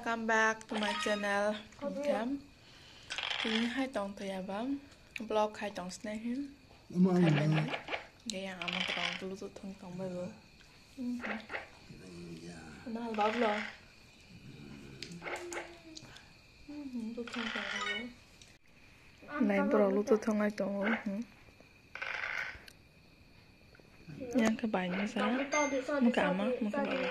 welcome back to my channel. Cam. Ini hai tong tuyabam. Blog hai tong snahin. Hai beni. Gaya amat tong bluetooth tong baru. Nah, bab lo. Bluetooth tong baru. Này bro bluetooth tong ai tong. Yang ke bài như sao? Một cả mà, một cái bài.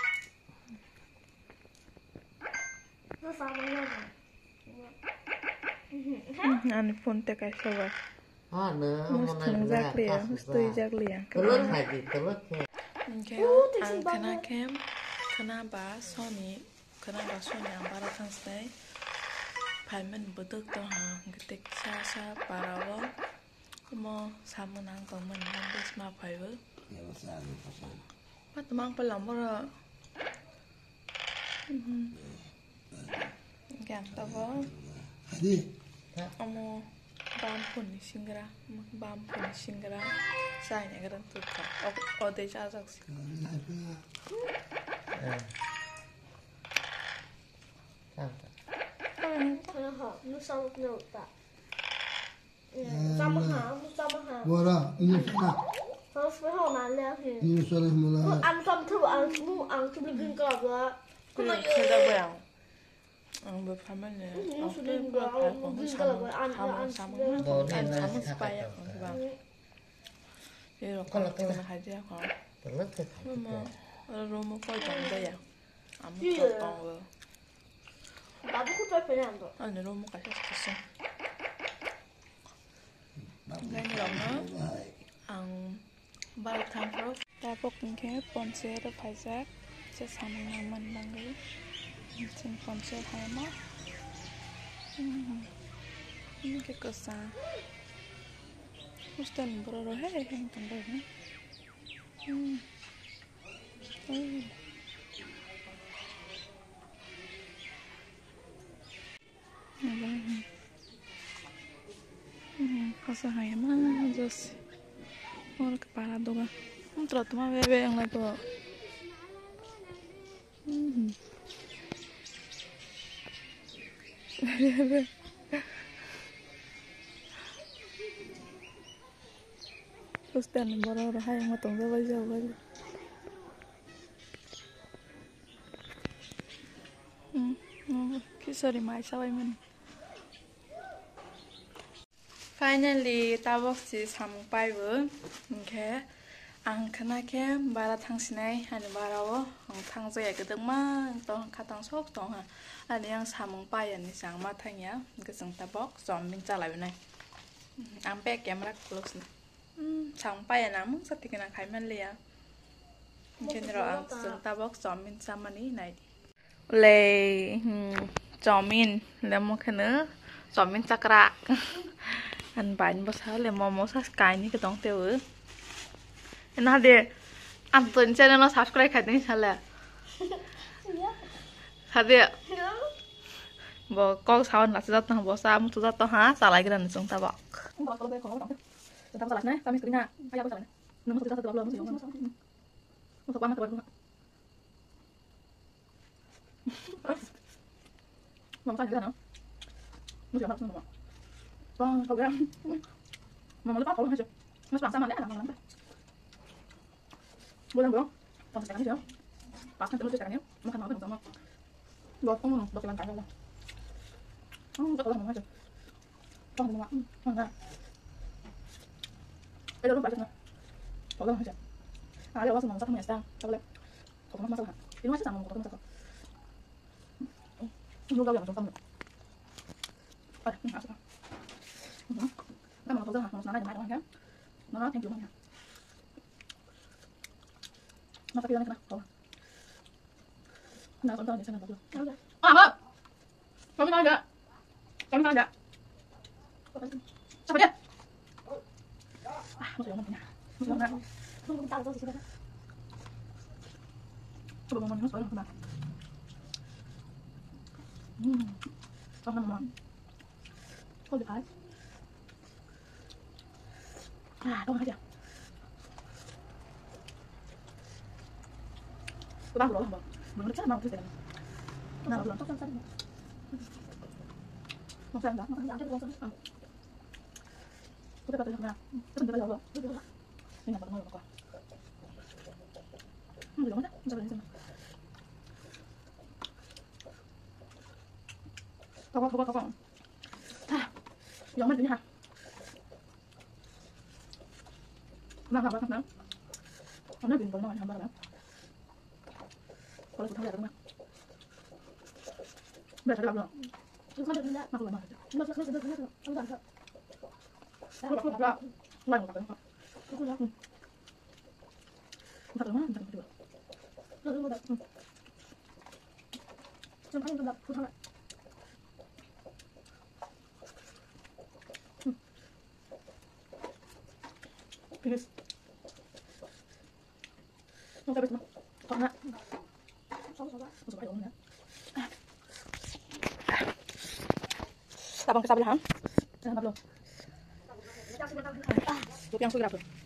Anh phone tay cái sao vậy? Must thằng giác liền, must tôi giác liền. Terus lagi, terus. Okay, ang kana cam, kana ba Sony, ang para thang stay. Phải mình bớt được to ha, cái tích sa parawo. Mo sama nang kong mình nang bis ma phải với. Bắt mang phải làm bao Gan tao có. Đi. Amo bam pun singra. Sai này cái đó tụt cả. Ở đây cha sao? Nó xong rồi ta. Sama hả? Bora, ini sana. Nó phải hỏi mà lẽ thì. Ini sana semula. Ăn xong thứ ăn thứ bình cọp rồi. Cái đó bèo. Bữa phải mình nè. Bữa phải cũng xong. Ham xong spy à con bạn. Thế rồi con là hai đứa con. Terus ke Mama, rumah kau jangan daya. Amat tak tahu. Tapi aku tak pernah tu. Ane rumah kasih sesuatu. Gani lama. Ang balik tampil. Tapok mungkin ponsel atau pajak. Sesama nyaman bangga. Mungkin ponsel hama. Ini kekesan. Ustaz beroroh yang tembak. Cosa hay más doce. Ahora que parado va. Un trato más bebé en la todo. Bebé. Ustaz ni beroroh yang matang dah baju. Sorry, mai sao vậy mình? Finally, ta bóc chỉ xong bài vừa. Okay. Ang khana ke bara thang sinai ani barawo ang thang zai ke dang ma tong khatang sok tong ha ani yang samung pai ani sang ma thang ya ke sang ta bok zom min cha lai nai ang pe camera close na sang pai ana mung sati kana khai man le ya ken ro ang sang ta bok zom min sa mani nai le zomin le mo khana zomin chakra an ban bo sa le mo sa sky ni ke tong teu Nah deh, Anton channel nó subscribe khai tiếng sao là, thật đấy, bỏ con sao là sẽ rất là bỏ sao, muốn rất to há, sao lại cái lần chúng ta bỏ. Bỏ câu đây khó lắm, chúng ta bỏ lại này, tao mình cứ đi nha, ai ăn bỏ lại, nó muốn chúng ta tự làm luôn, muốn tập ăn mà tập ăn không? Mà sao như thế nào? Muốn chịu không? Vâng, câu đây, mà nó bắt câu hay chưa? Nó làm sao mà lẽ là làm lắm. Bulan bro, kalau sekarang sih ya, pas kan terus sekarang ya, makan apa sama, buat kamu buat jalan kaki lah, buat orang aja, orang mana, lu baca nggak, orang aja, ada orang sama sama ya, boleh, kalau masalah, ini masih sama kalau masalah, lu gak yang sama, ada, asal, kamu kalau mau sana jangan ya, mana thank you mana. Masa pilihnya kenapa? Nah, tonton di sana dulu. Apa? Kami kan ada. Siapa dia? Masuk mana? Tunggu bentar, di sini. Coba ngomong ini soalnya kenapa? Soalnya ngomong. Kok dekat? Tunggu aja. Bang belum, belum bisa mau tuh. nào là chắc chắn không sao đó không chắc không sao tôi bắt đầu làm tôi bắt đầu rồi nhưng mà vẫn ngon quá không được lắm đấy sao vậy không à giống mình đi ha nào nào nào không nói chuyện còn nói không bao giờ có là cũng không được đúng không bây giờ phải làm rồi không được nữa mặc rồi mà nó không được không làm được không được làm lại một cái nữa không được không thật lắm thật được không được không phải không được không được Please. Không phải biết không nè. Không phải uống nữa. Sabang kesabi hang. Jangan belum. Tuh yang sudah belum.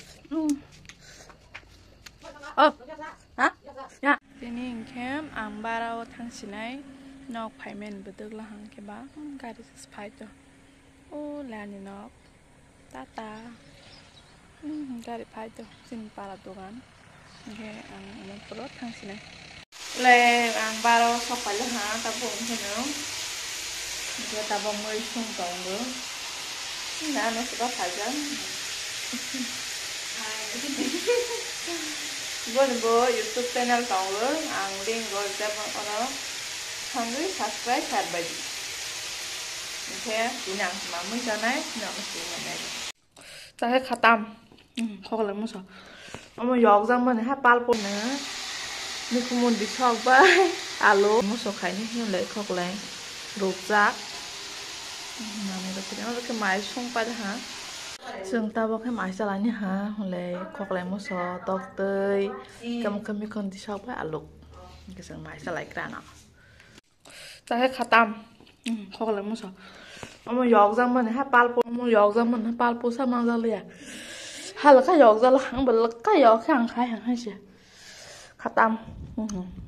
Oh. Hả? Dạ. Ini kem ambarao thangsinai nok phaimen beduk la hang ke ba. Gari spai to. Oh lani nok. Tata. Gari phai to sin para tuan. Oke, ang perut thangsinai. Le ang baro sok pai la ha ta bong heno. Dia ta bong mới sung tong nữa. Đã nó sẽ có phải chứ. Bố YouTube channel tong nữa, ang link rồi ta bong ở không biết subscribe thật bài gì. Thế chỉ nặng mà mới cho này, nó chỉ mà này. Ta sẽ khát tâm. Khó lắm mà sao. Ông dọc ra mình hát pal pon nữa. Nếu không muốn đi chọc vậy, alo, một số khai này nhiều lệ khó lắm. Rụt rác. Mà mình có thể cái máy xung quanh hả?ซึ่งตาบอกให้หมายสลายเนี่ยฮะเลยควักแรงมุสอตอกเตยกำลังมีคนที่ชอบว่าอลุกก็ซึ่งหมายสลายกันเนาะตาให้ขาตามควักแรงมุสอเอามายอกจังมันให้ปาลปูมายอกจังมันให้ปาลปูซะมันจะเลยฮัลโหลก็ยอกจังละหังเบลก็ยอกข้างใครหังให้เสียขาตาม